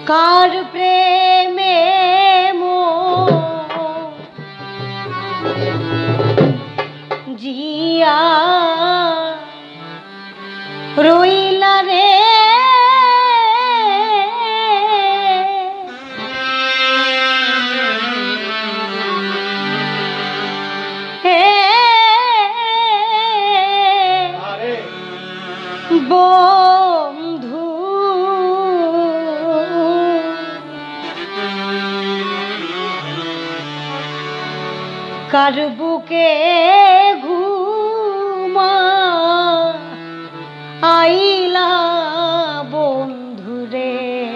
কার প্রেমে জিয়া রইলা রে বন্ধু কার বুকে ঘুমা আইলা বন্ধুরে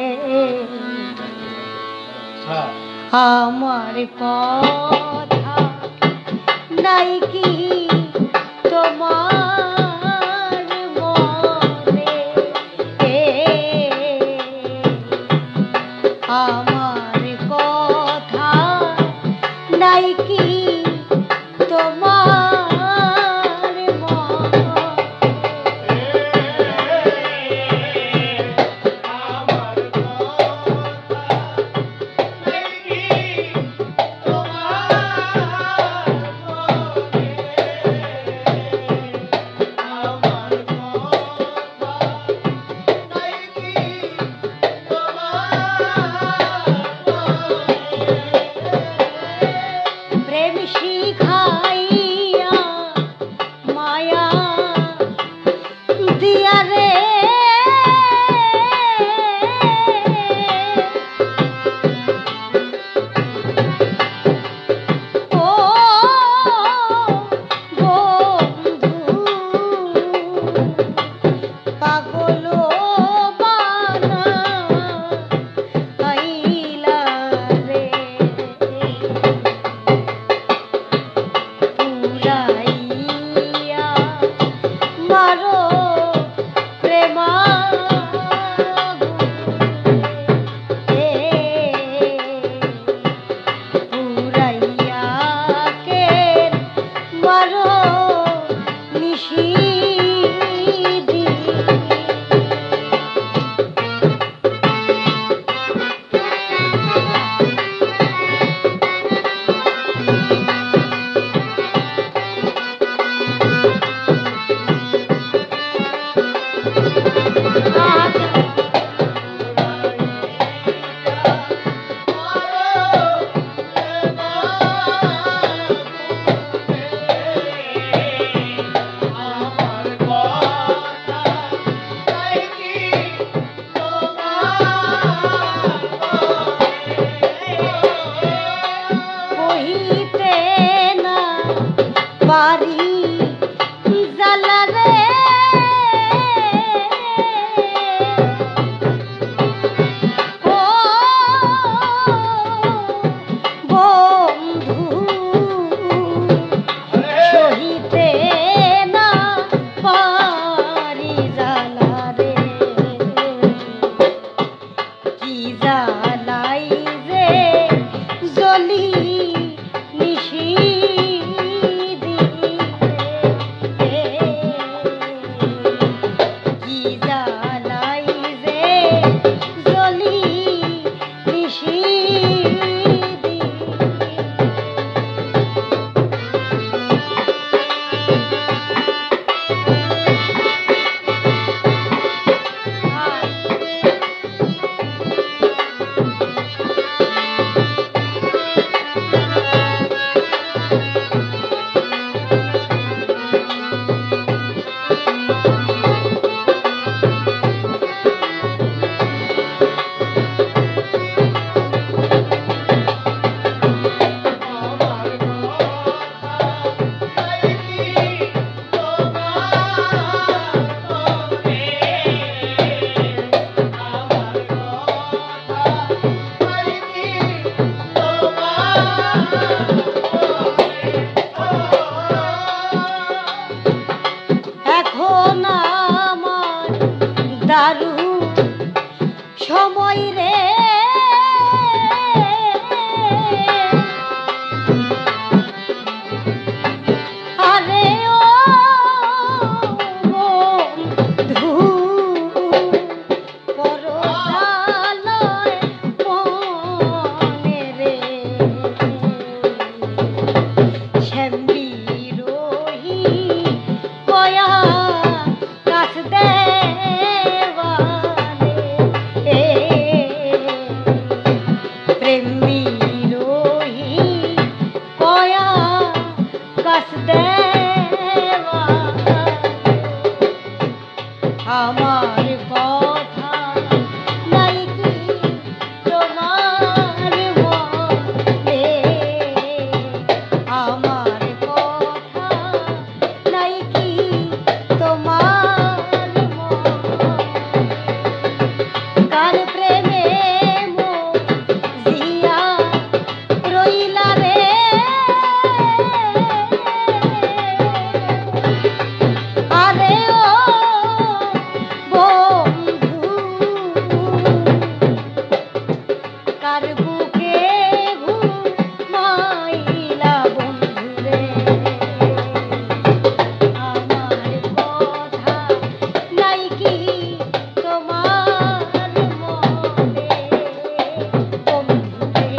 আমার কথা নাই কি তোমার মনে আমার কথা নাই কি তোমার মনে আমার কথা নাই কি বাড়ি জ্বালা রে ও বন্ধু সহিতে না পারি জ্বালা রে কি জ্বালাই যে জ্বলি নিশি দারুণ সময় রে আরে ও বন্ধু পরশালয় কথা নাই কি তোমার মনে, আমার কথা নাই কি তোমার মনে, কার প্রেমে মজিয়া রইলা রে, আরে ও বন্ধু, কার বুকে ঘুমাইলা বন্ধু রে, আমার কথা নাই কি তোমার মনে, বন্ধু রে,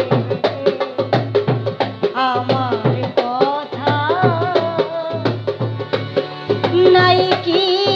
আমার কথা নাই কি